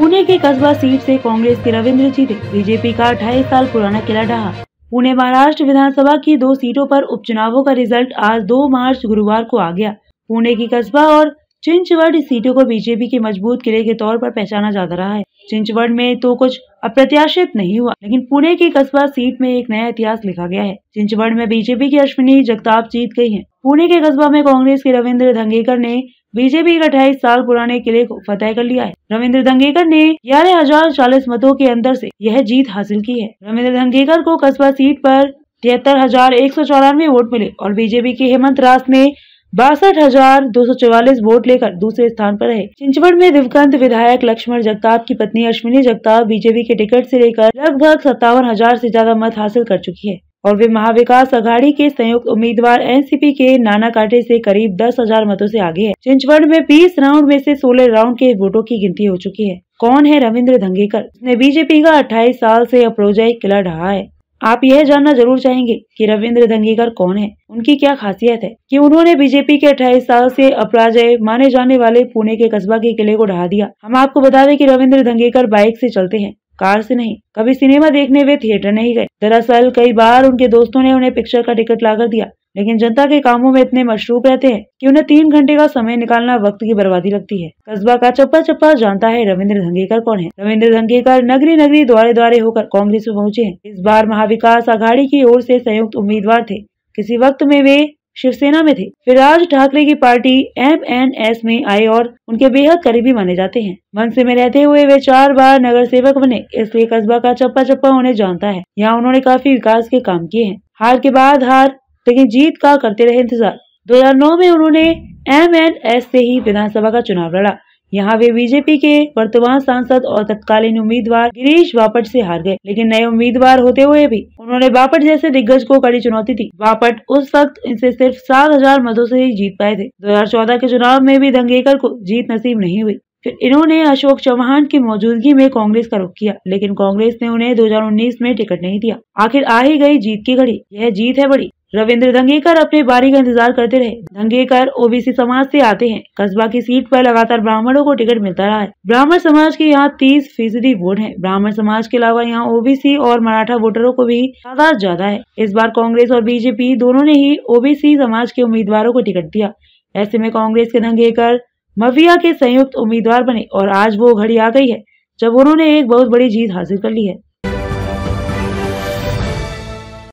पुणे की कस्बा सीट से कांग्रेस के रविंद्र जीते, बीजेपी का 28 साल पुराना किला ढहा। पुणे महाराष्ट्र विधानसभा की 2 सीटों पर उपचुनावों का रिजल्ट आज 2 मार्च गुरुवार को आ गया। पुणे की कस्बा और चिंचवड सीटों को बीजेपी के मजबूत किले के तौर पर पहचाना जाता रहा है। चिंचवड में तो कुछ अप्रत्याशित नहीं हुआ, लेकिन पुणे की कस्बा सीट में एक नया इतिहास लिखा गया है। चिंचवड में बीजेपी की अश्विनी जगताप जीत गई हैं। पुणे के कस्बा में कांग्रेस के रविंद्र धंगेकर ने बीजेपी के 28 साल पुराने किले को फतेह कर लिया है। रविंद्र धंगेकर ने 11,040 मतों के अंतर से यह जीत हासिल की है। रविंद्र धंगेकर को कस्बा सीट पर 73,194 वोट मिले और बीजेपी के हेमंत रास ने 62,244 वोट लेकर दूसरे स्थान पर रहे। चिंचवड में दिवंगत विधायक लक्ष्मण जगताप की पत्नी अश्विनी जगताप बीजेपी के टिकट से लेकर लगभग 57,000 से ज्यादा मत हासिल कर चुकी है और वे महाविकास अघाड़ी के संयुक्त उम्मीदवार एनसीपी के नाना काटे से करीब 10,000 मतों से आगे है। चिंचवड में 20 राउंड में से 16 राउंड के वोटों की गिनती हो चुकी है। कौन है रविंद्र धंगेकर? उसने बीजेपी का 28 साल से अप्रोजाई किला ढहा है। आप यह जानना जरूर चाहेंगे कि रविंद्र धंगेकर कौन है, उनकी क्या खासियत है कि उन्होंने बीजेपी के 28 साल से अपराजय माने जाने वाले पुणे के कस्बा के किले को ढहा दिया। हम आपको बता दें कि रविंद्र धंगेकर बाइक से चलते हैं, कार से नहीं। कभी सिनेमा देखने वे थिएटर नहीं गए। दरअसल कई बार उनके दोस्तों ने उन्हें पिक्चर का टिकट लाकर दिया, लेकिन जनता के कामों में इतने मशरूफ रहते हैं कि उन्हें 3 घंटे का समय निकालना वक्त की बर्बादी लगती है। कस्बा का चप्पा चप्पा जानता है रविंद्र धंगेकर कौन है। रविंद्र धंगेकर नगरी नगरी द्वारे द्वारे होकर कांग्रेस में पहुंचे हैं। इस बार महाविकास अघाड़ी की ओर से संयुक्त उम्मीदवार थे। किसी वक्त में वे शिवसेना में थे, फिर राज ठाकरे की पार्टी MNS में आए और उनके बेहद करीबी माने जाते हैं। मनसे में रहते हुए वे 4 बार नगर सेवक बने, इसलिए कस्बा का चप्पा चप्पा उन्हें जानता है। यहाँ उन्होंने काफी विकास के काम किए हैं। हार के बाद हार, लेकिन जीत का करते रहे इंतजार। 2009 में उन्होंने MNS से ही विधानसभा का चुनाव लड़ा। यहाँ वे बीजेपी के वर्तमान सांसद और तत्कालीन उम्मीदवार गिरीश बापट से हार गए, लेकिन नए उम्मीदवार होते हुए भी उन्होंने बापट जैसे दिग्गज को कड़ी चुनौती दी। बापट उस वक्त इनसे सिर्फ 7,000 मतों से ही जीत पाए थे। 2014 के चुनाव में भी धंगेकर को जीत नसीब नहीं हुई। फिर इन्होंने अशोक चौहान की मौजूदगी में कांग्रेस का रुख किया, लेकिन कांग्रेस ने उन्हें 2019 में टिकट नहीं दिया। आखिर आ ही गई जीत की घड़ी। यह जीत है बड़ी। रविंद्र धंगेकर अपनी बारी का इंतजार करते रहे। धंगेकर ओबीसी समाज से आते हैं। कस्बा की सीट पर लगातार ब्राह्मणों को टिकट मिलता रहा है। ब्राह्मण समाज के यहाँ 30% वोट है। ब्राह्मण समाज के अलावा यहाँ ओबीसी और मराठा वोटरों को भी तादाद ज्यादा है। इस बार कांग्रेस और बीजेपी दोनों ने ही ओबीसी समाज के उम्मीदवारों को टिकट दिया। ऐसे में कांग्रेस के धंगेकर मविया के संयुक्त उम्मीदवार बने और आज वो घड़ी आ गई है जब उन्होंने एक बहुत बड़ी जीत हासिल कर ली है।